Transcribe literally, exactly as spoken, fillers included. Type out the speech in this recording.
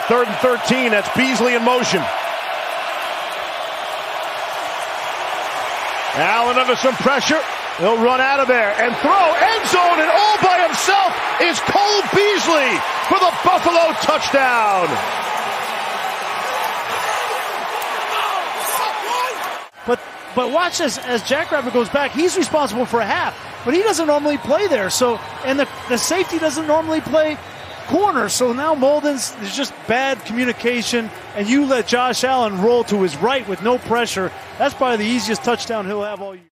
Third and thirteen, that's Beasley in motion. Allen under some pressure. He'll run out of there and throw. End zone, and all by himself is Cole Beasley for the Buffalo touchdown. But but watch this, as Jackrabbit goes back, he's responsible for a half, but he doesn't normally play there. So and the, the safety doesn't normally play corner. So now Molden's, there's just bad communication, and you let Josh Allen roll to his right with no pressure. That's probably the easiest touchdown he'll have all year.